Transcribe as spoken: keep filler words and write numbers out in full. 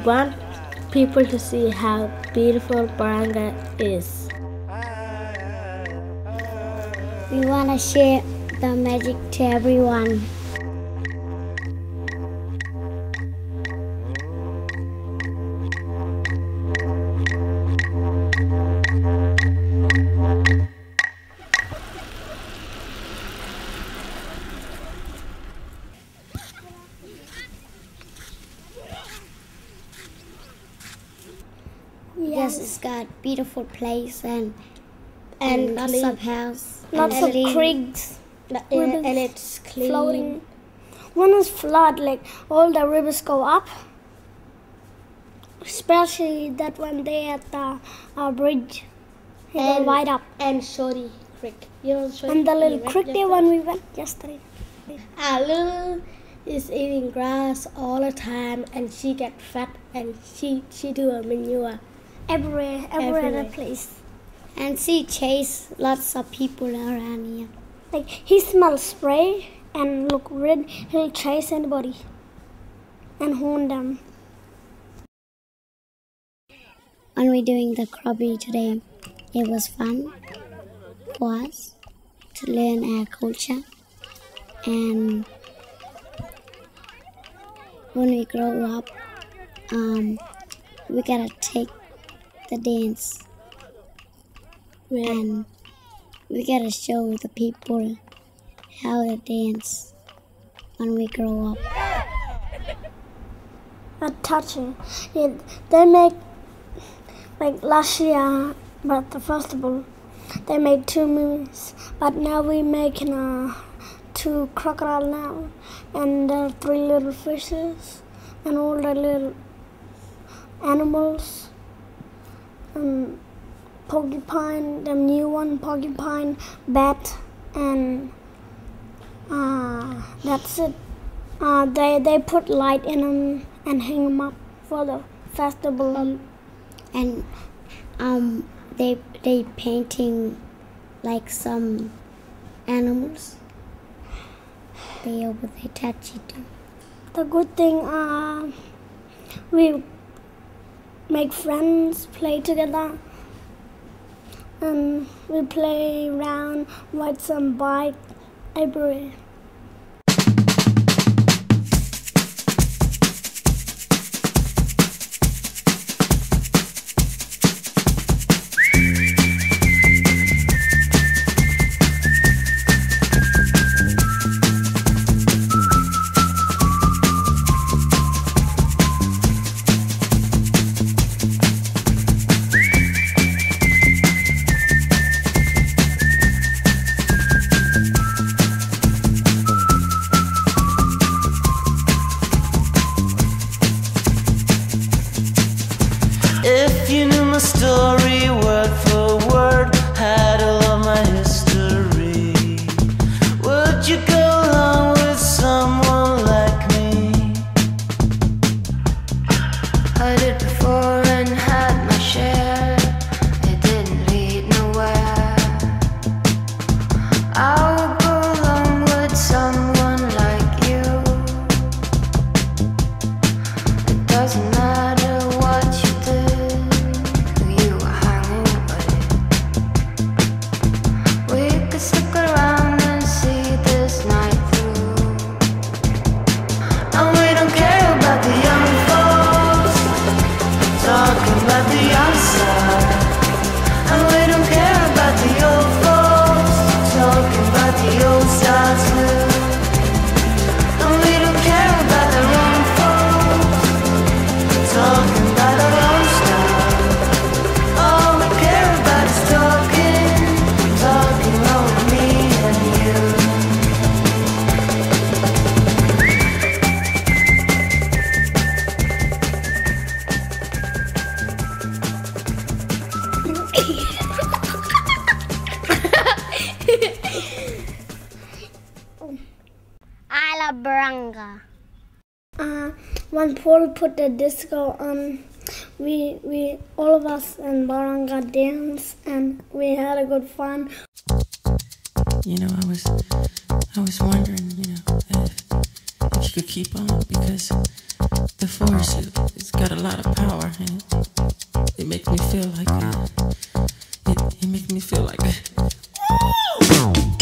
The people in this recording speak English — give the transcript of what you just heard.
want people to see how beautiful Baranga is. We want to share the magic to everyone. Yes, it's got beautiful place and and, and lots of house, lots of creeks, yeah, and it's clean. Floating. When it's flood, like all the rivers go up. Especially that one day at the uh, bridge, it and, go right up. And Shori Creek, you know Shori. And the little creek there when we went yesterday. Ah, Lulu is eating grass all the time, and she get fat, and she she do a manure. Everywhere, everywhere, everywhere. The place. And she chase lots of people around here. Like he smells spray and look red, he'll chase anybody and horn them. When we're doing the krabi today, it was fun for us to learn our culture. And when we grow up, um, we gotta take the dance, yeah. And we gotta show the people how to dance when we grow up. Not touching. Yeah, they make, like last year at the festival, they made two movies, but now we're making uh, two crocodile now, and there are three little fishes, and all the little animals. Um, porcupine, the new one, porcupine, bat, and uh, that's it. Uh, they they put light in them and hang them up for the festival. Um, and um, they they painting like some animals. They over they touch it. The good thing, uh, we make friends, play together, and we play around, ride some bike everywhere. If you knew my story word for word, had all of my history, would you go along with someone like me? I did before and had my share. It didn't lead nowhere. I would go along with someone like you. It doesn't matter what you did, who you were hanging with. We could stick around and see this night through. And we don't care about the young folks talking about the outside. And we don't care about the old folks talking about the old style too. And we don't care about the wrong folks talking about our own style. All we care about is talking, talking over me and you. I love Baranga. Uh, when Paul put the disco on, we we all of us in Baranga danced and we had a good fun. You know, I was I was wondering, you know, if think you could keep on? Because the force, it, it's got a lot of power, and it makes me feel like it, it, it makes me feel like it.